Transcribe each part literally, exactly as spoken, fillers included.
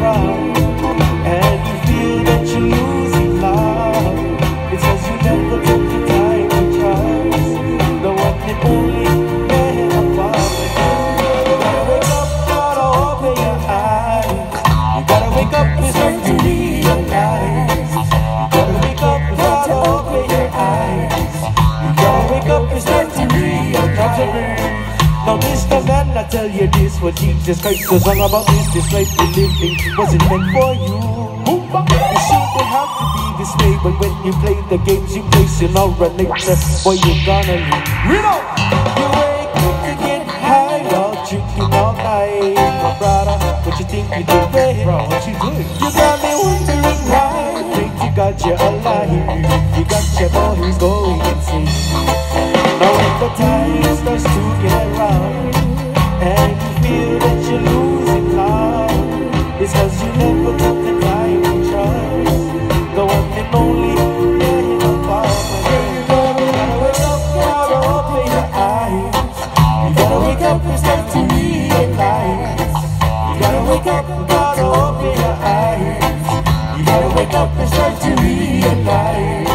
around and you feel that you're losing love. It's cause you never took the time to trust the one and only man above. You gotta wake up, gotta open your eyes. You gotta wake up, it's time to realize. You gotta wake up, gotta open your eyes. You gotta wake up, it's time to realize. Now Mister Man, I tell you this, what Jesus Christ was wrong about this. This life you're living wasn't meant for you. You shouldn't have to be this way, but when you play the games you play sooner or later, boy, you're gonna lose. Reload! You wake up to get high while drinking all night. My brother, what you think you doing? Bro, what you doing? You got me wondering why. Think you got you alive. You got your boys going insane. Now when the time starts to get round and you feel that you're losing love, it's cause you never took the time to trust the one and only man above. You gotta wake up, gotta open your eyes. You gotta wake up, it's time to realize. You gotta wake up, gotta open your eyes. You gotta wake up, it's time to realize.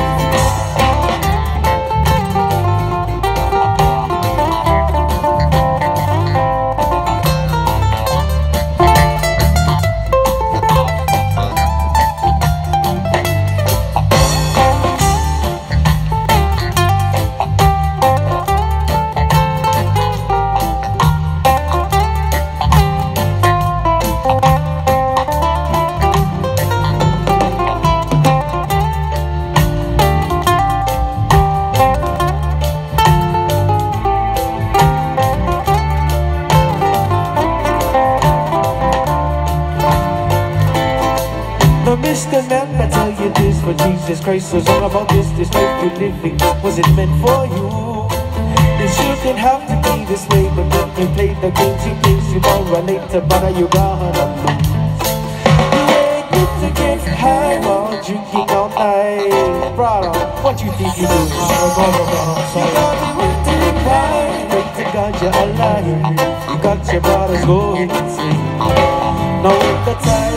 Mister Man, I tell you this, for Jesus Christ was all about this. This life you're living wasn't meant for you. It shouldn't have to be this way, but when you play the games you play, sooner or later, brother, you gonna lose. You ain't good to get high while drinking all night. Brother, what you think you do? You got me wondering why. Thank to God you're alive. You got your brothers going insane. Now with the time